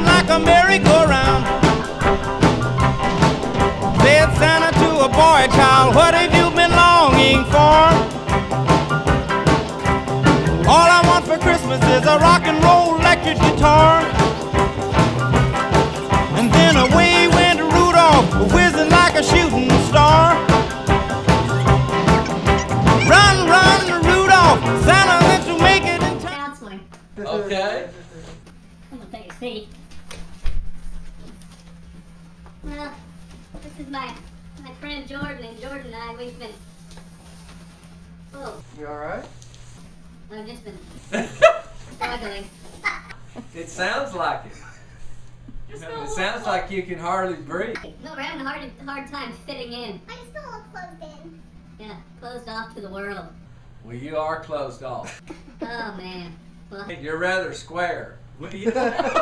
whizzing like a merry-go-round. Said Santa to a boy child, what have you been longing for? All I want for Christmas is a rock and roll electric guitar. And then away went Rudolph, whizzing like a shooting star. Run, run, Rudolph, Santa meant to make it in time. Counseling. Okay. I'm gonna take a seat. Well, this is my friend Jordan, and Jordan and I, we've been. Oh, You alright? I've just been struggling. It sounds like it. It sounds like you can hardly breathe. No, we're having a hard time fitting in. I'm still all closed in. Yeah, closed off to the world. Well, you are closed off. Oh man. Well, You're rather square. You're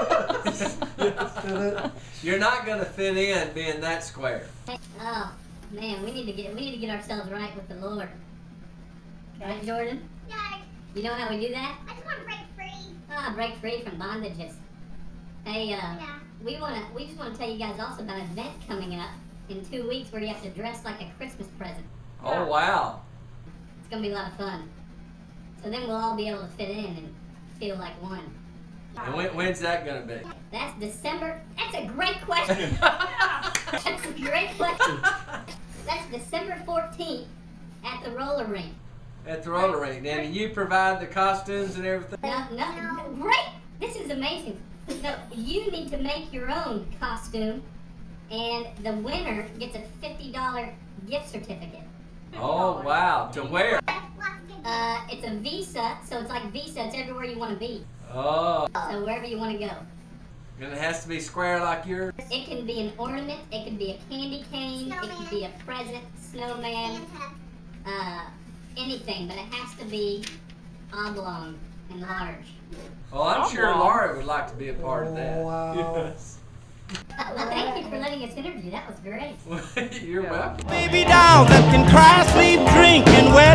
not going to fit in being that square. oh man, we need to get ourselves right with the Lord. Right, Jordan? Yeah, You know how we do that? I just want to break free. Break free from bondages. Hey, Yeah. we just want to tell you guys also about an event coming up in 2 weeks where you have to dress like a Christmas present. Oh, wow. It's gonna be a lot of fun. So then we'll all be able to fit in and feel like one. And when's that going to be? That's December. That's a great question. That's a great question. That's December 14th at the roller rink. At the roller rink. Now, do you provide the costumes and everything? No, great. This is amazing. So you need to make your own costume, and the winner gets a $50 gift certificate. Oh, wow. To where? It's a Visa, so it's like Visa. It's everywhere you want to be. Oh. So wherever you want to go. And it has to be square like yours? It can be an ornament. It can be a candy cane. It can be a present, snowman, anything. But it has to be oblong and large. Well, I'm sure Laura would like to be a part of that. Yes. Well, thank you for letting us interview. That was great. You're welcome. Baby dolls that can cry, sleep, drink, and wet.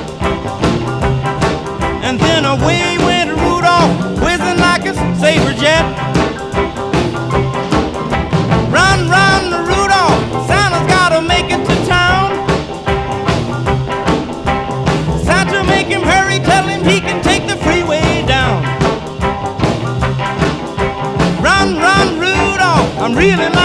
And then away went Rudolph, whizzing like a saber jet. Run, run, Rudolph, Santa's gotta make it to town. Santa, make him hurry, tell him he can take the freeway down. Run, run, Rudolph, I'm reeling